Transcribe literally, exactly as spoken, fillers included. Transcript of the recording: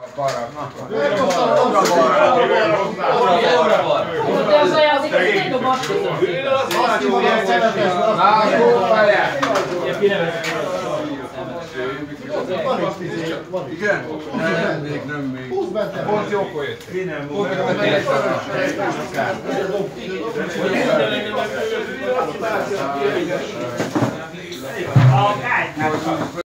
Balra. De az olyan, azért ez egy dobas. Na, jó, várjál! Igen? Nem, még nem még. Pont jókor jöttél. Én nem Pont voltam. jókor jöttél.